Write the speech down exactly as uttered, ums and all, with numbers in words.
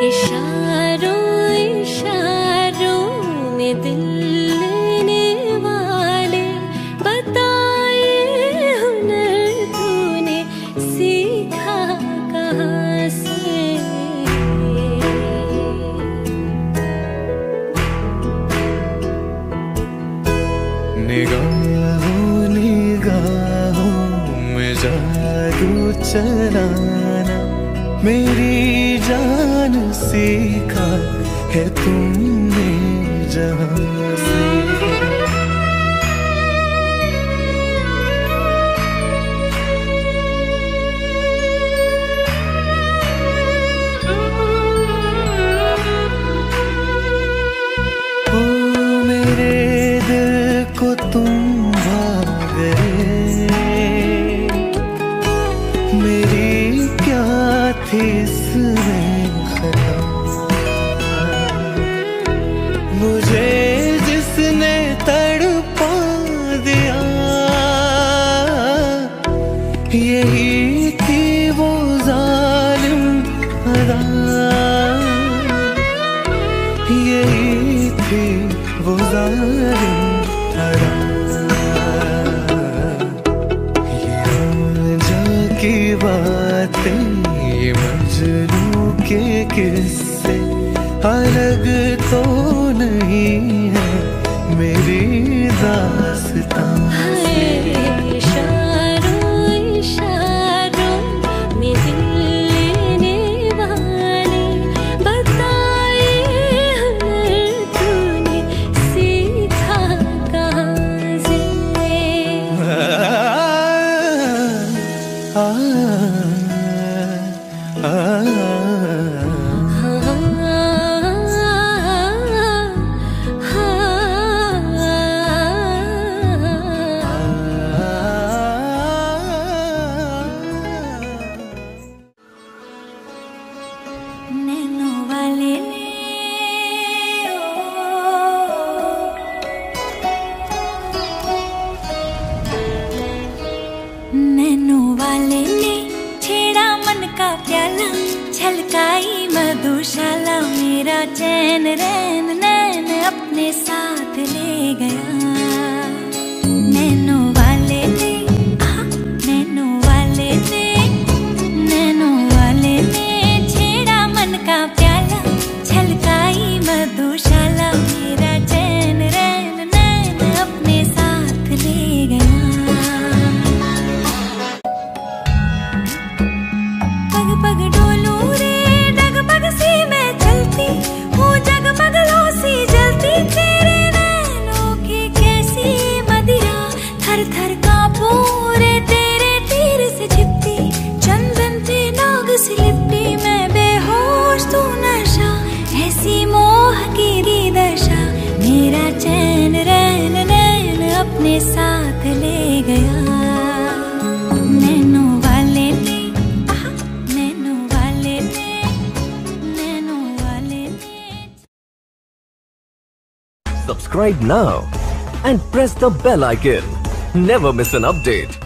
इशारों इशारों में दिल लेने वाले बताए हुनर तूने सीखा कहाँ से। निगाहों निगाहों में जादू चलाना मेरी जान सीखा है तुमने जहाँ से। ओ मेरे दिल को तुम भा गए, मेरी क्या थी इसमें खता। मुझे जिसने तड़पा दिया यही थी वो जालिम अदा, यही थी वो जालिम अदा। ये आजा की बातें ये मजनू के किस्से अलग तो नहीं है मेरी दास्तां से। इशारों इशारों में दिल लेने वाले बताए हुनर तूने सीखा कहाँ से। आ, आ, आ, नैनों वाले ने नैनों वाले ने छेड़ा मन का प्याला, छलकाई मधुशाला मेरा चैन रैन नैन अपने साथ ले गया। नैनों वाले ने आहा, नैनों वाले ने नैनों वाले ने छेड़ा मन का प्याला, छलकाई मधुशाला मेरा चैन रैन नैन अपने साथ ले गया। पग पग डोलू रे डगमग सी मैं चलती हूँ, जगमग लो सी जलती तेरे नैनों की कैसी मदिरा। थर थर कांपूं रे तेरे तीर से छिपती, चंदन थे नाग से लिपटी मैं बेहोश तू नशा, ऐसी मोह की दी दशा मेरा चैन रैन नैन अपने साथ ले गया। नैनों वाले ने आहा, नैनों वाले ने नैनों वाले ने। Subscribe now and press the bell icon. Never miss an update.